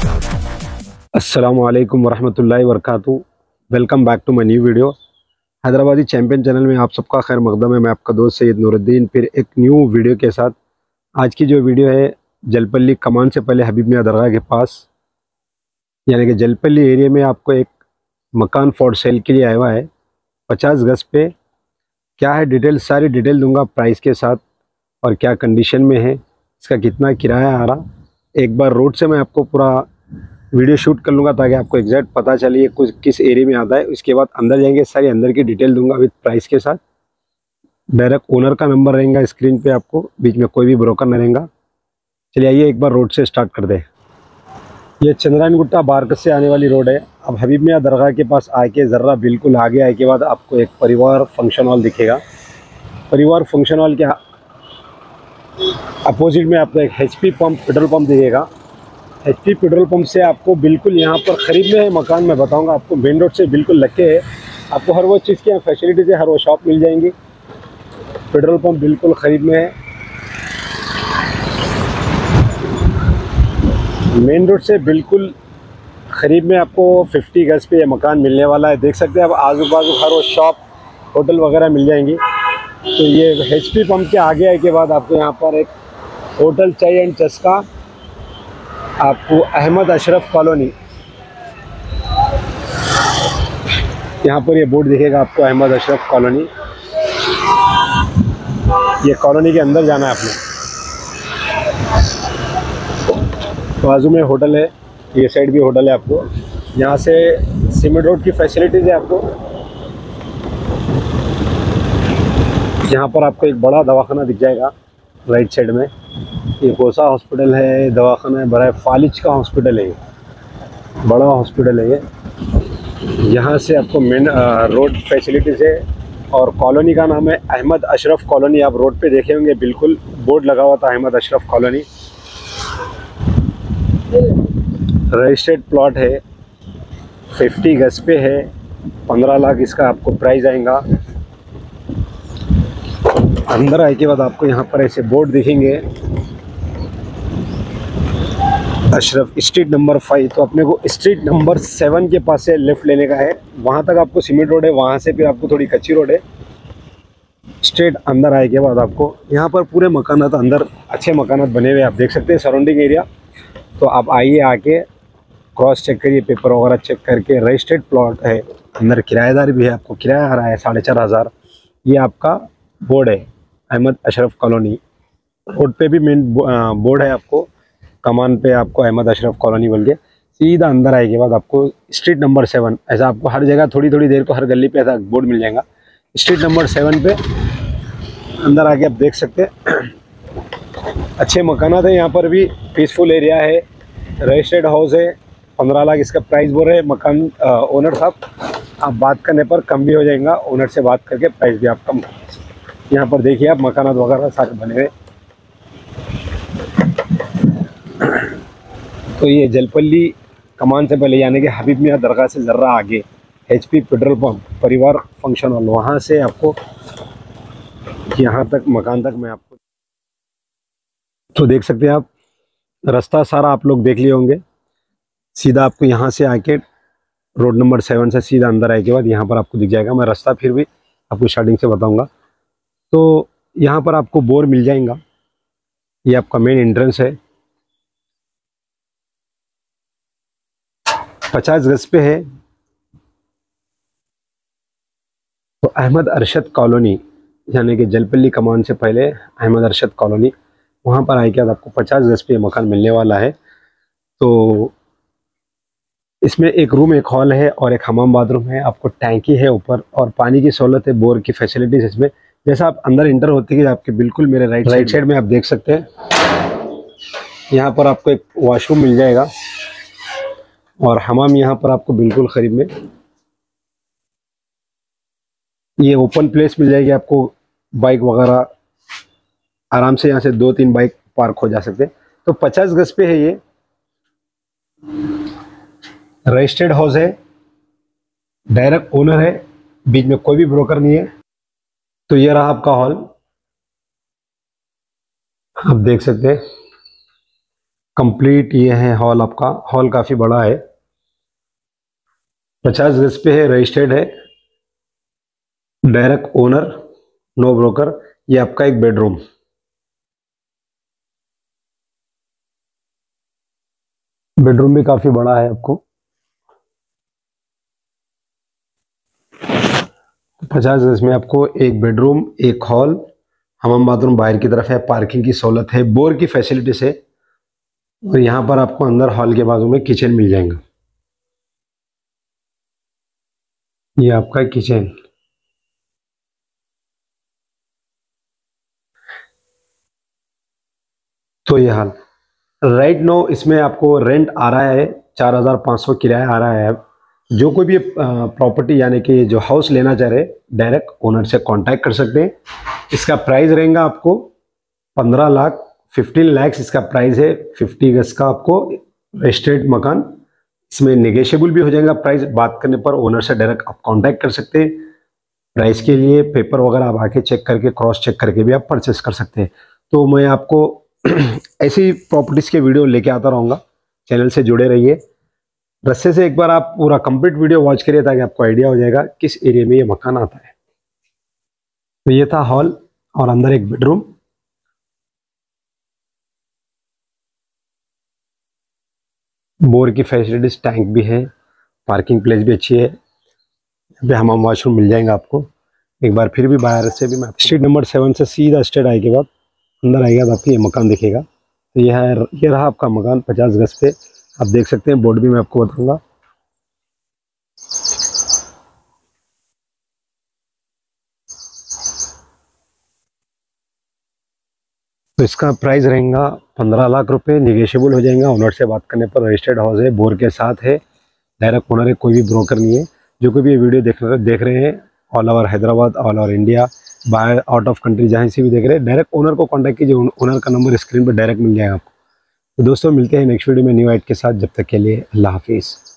अस्सलामुअलैकुम वरहमतुल्लाहि वबरकातुहू। Welcome back to my new video. Hyderabadi champion channel में आप सबका खैर मकदम है। मैं आपका दोस्त सैयद नूरुद्दीन फिर एक न्यू वीडियो के साथ। आज की जो वीडियो है जलपल्ली कमान से पहले हबीब मियाँ दरगाह के पास, यानी कि जलपल्ली एरिया में आपको एक मकान फॉर सेल के लिए आया हुआ है 50 गज पे। क्या है डिटेल, सारी डिटेल दूंगा प्राइस के साथ और क्या कंडीशन में है, इसका कितना किराया आ रहा। एक बार रोड से मैं आपको पूरा वीडियो शूट कर लूँगा ताकि आपको एग्जैक्ट पता चले ये कुछ किस एरिया में आता है। उसके बाद अंदर जाएंगे, सारी अंदर की डिटेल दूंगा विद प्राइस के साथ। डायरेक्ट ओनर का नंबर रहेगा स्क्रीन पे, आपको बीच में कोई भी ब्रोकर नहीं रहेगा। चलिए आइए एक बार रोड से स्टार्ट कर दें। ये चंद्रायन गुट्टा बारकत से आने वाली रोड है। अब हबीब मियाँ दरगाह के पास आके ज़रा बिल्कुल आगे आए के बाद आपको एक परिवार फंक्शन हॉल दिखेगा। परिवार फंक्शन हॉल के अपोजिट में आपको एक HP पंप पेट्रोल पंप दिखेगा। HP पेट्रोल पंप से आपको बिल्कुल यहाँ पर करीब में है मकान, मैं बताऊंगा आपको मेन रोड से बिल्कुल लगे है। आपको हर वो चीज़ की फैसिलिटीज़ है, हर वो शॉप मिल जाएंगी। पेट्रोल पंप बिल्कुल करीब में है। मेन रोड से बिल्कुल करीब में आपको 50 गज पे ये मकान मिलने वाला है। देख सकते हैं आप आजू बाजू हर वो शॉप होटल वगैरह मिल जाएंगी। तो ये HP पंप के आगे आने के बाद आपको यहाँ पर एक होटल चाय एंड चस्का, आपको अहमद अशरफ कॉलोनी, यहाँ पर ये बोर्ड दिखेगा आपको अहमद अशरफ कॉलोनी। ये कॉलोनी के अंदर जाना है आपने। बाजू में होटल है, ये साइड भी होटल है। आपको यहाँ से सीमेंट रोड की फैसिलिटीज़ है। आपको यहाँ पर आपको एक बड़ा दवाखाना दिख जाएगा राइट साइड में। ये कोसा हॉस्पिटल है, दवाखाना है, बड़ा फालिज का हॉस्पिटल है, ये बड़ा हॉस्पिटल है। ये यहाँ से आपको मेन रोड फैसिलिटीज़ है। और कॉलोनी का नाम है अहमद अशरफ कॉलोनी। आप रोड पे देखे होंगे बिल्कुल बोर्ड लगा हुआ था Ahmed Ashraf colony. Registered plot है, 50 गज पे है, 15 लाख इसका आपको प्राइस आएगा। अंदर आने के बाद आपको यहाँ पर ऐसे बोर्ड दिखेंगे, अशरफ स्ट्रीट नंबर 5। तो अपने को स्ट्रीट नंबर 7 के पास से लेफ़्ट लेने का है। वहाँ तक आपको सीमेंट रोड है, वहाँ से फिर आपको थोड़ी कच्ची रोड है। स्ट्रेट अंदर आने के बाद आपको यहाँ पर पूरे मकानात अंदर अच्छे मकानात बने हुए आप देख सकते हैं, सराउंडिंग एरिया। तो आप आइए, आके क्रॉस चेक करिए, पेपर वगैरह चेक करके। रजिस्टर्ड प्लॉट है, अंदर किराएदार भी है, आपको किराया आ रहा है 4,500। ये आपका बोर्ड है अहमद अशरफ कॉलोनी। रोड पे भी मेन बोर्ड है आपको, कमान पे आपको अहमद अशरफ कॉलोनी बोल के। सीधा अंदर आए के बाद आपको स्ट्रीट नंबर 7, ऐसा आपको हर जगह थोड़ी थोड़ी देर को हर गली पे ऐसा बोर्ड मिल जाएगा। स्ट्रीट नंबर 7 पे अंदर आके आप देख सकते हैं अच्छे मकानात है। यहाँ पर भी पीसफुल एरिया है, रजिस्टर्ड हाउस है। 15 लाख इसका प्राइस बोल रहे हैं मकान ओनर साहब। आप बात करने पर कम भी हो जाएगा, ओनर से बात करके प्राइस भी आप कम। यहाँ पर देखिए आप मकानात वगैरह सारे बने हुए। तो ये जलपल्ली कमान से पहले यानी कि हबीब मियाँ दरगाह से ज़रा आगे HP petrol pump Parivar function hall, वहाँ से आपको यहाँ तक मकान तक मैं आपको। तो देख सकते हैं आप रास्ता सारा आप लोग देख लिए होंगे। सीधा आपको यहाँ से आके रोड नंबर 7 से सीधा अंदर आए के बाद यहाँ पर आपको दिख जाएगा। मैं रास्ता फिर भी आपको स्टार्टिंग से बताऊँगा। तो यहाँ पर आपको बोर मिल जाएगा। ये आपका मेन एंट्रेंस है, 50 गज पे है। तो अहमद अरशद कॉलोनी यानी कि जलपल्ली कमान से पहले अहमद अरशद कॉलोनी, वहाँ पर आए के बाद आपको 50 गज पे मकान मिलने वाला है। तो इसमें एक रूम, एक हॉल है और एक हमाम बाथरूम है। आपको टैंकी है ऊपर और पानी की सहूलत है, बोर की फैसिलिटीज इसमें। जैसा आप अंदर इंटर होते हैं आपके बिल्कुल मेरे राइट साइड में आप देख सकते हैं यहाँ पर आपको एक वॉशरूम मिल जाएगा और हमाम यहाँ पर आपको बिल्कुल करीब में। ये ओपन प्लेस मिल जाएगी आपको, बाइक वगैरह आराम से यहाँ से 2-3 बाइक पार्क हो जा सकते हैं। तो 50 गज पे है ये, रजिस्टर्ड हाउस है, डायरेक्ट ओनर है, बीच में कोई भी ब्रोकर नहीं है। तो ये रहा आपका हॉल, आप देख सकते हैं। कंप्लीट ये है हॉल। आपका हॉल काफ़ी बड़ा है, 50 गज पे है, रजिस्टर्ड है, डायरेक्ट ओनर, नो ब्रोकर। ये आपका एक बेडरूम। बेडरूम भी काफ़ी बड़ा है आपको। 50 गज में आपको एक बेडरूम, एक हॉल, हमाम बाथरूम बाहर की तरफ है, पार्किंग की सहूलत है, बोर की फैसिलिटीज है। और यहाँ पर आपको अंदर हॉल के बाजू में किचन मिल जाएगा। ये आपका किचन। तो ये हाल राइट नो इसमें आपको रेंट आ रहा है 4500 किराया आ रहा है। जो कोई भी प्रॉपर्टी यानी कि जो हाउस लेना चाह रहे, डायरेक्ट ओनर से कांटेक्ट कर सकते हैं। इसका प्राइस रहेगा आपको 15 लाख, 15 लाख इसका प्राइस है। 50 गज का आपको रजिस्टर्ड मकान। इसमें नेगोशिएबल भी हो जाएगा प्राइस, बात करने पर ओनर से डायरेक्ट आप कांटेक्ट कर सकते हैं। प्राइस के लिए पेपर वगैरह आप आके चेक करके, क्रॉस चेक करके भी आप परचेस कर सकते हैं। तो मैं आपको ऐसी प्रॉपर्टीज़ के वीडियो लेके आता रहूँगा, चैनल से जुड़े रहिए। रस्से से एक बार आप पूरा कंप्लीट वीडियो वॉच करिए ताकि आपको आइडिया हो जाएगा किस एरिया में ये मकान आता है। तो ये था हॉल और अंदर एक बेडरूम। बोर की फैसिलिटीज, टैंक भी है, पार्किंग प्लेस भी अच्छी है। यहाँ पे हमाम वॉशरूम मिल जाएगा आपको। एक बार फिर भी बाहर से भी मैं स्ट्रीट नंबर 7 से सीधा स्ट्रेट आए के बाद अंदर आएगा तो आपको ये मकान दिखेगा। तो ये रहा आपका मकान 50 गज पे। आप देख सकते हैं, बोर्ड भी मैं आपको बताऊंगा। तो इसका प्राइस रहेगा 15 लाख रुपए, निगेशियबल हो जाएगा ओनर से बात करने पर। रजिस्टर्ड हाउस है, बोर के साथ है, डायरेक्ट ओनर है, कोई भी ब्रोकर नहीं है। जो कोई भी ये वीडियो देख रहे हैं, all over Hyderabad, all over India, बाहर आउट ऑफ कंट्री जहाँ से भी देख रहे हैं, डायरेक्ट ओनर को कांटेक्ट कीजिए। ओनर का नंबर स्क्रीन पर डायरेक्ट मिल जाएगा आपको। तो दोस्तों मिलते हैं नेक्स्ट वीडियो में न्यू ऐड के साथ। जब तक के लिए अल्लाह हाफिज़।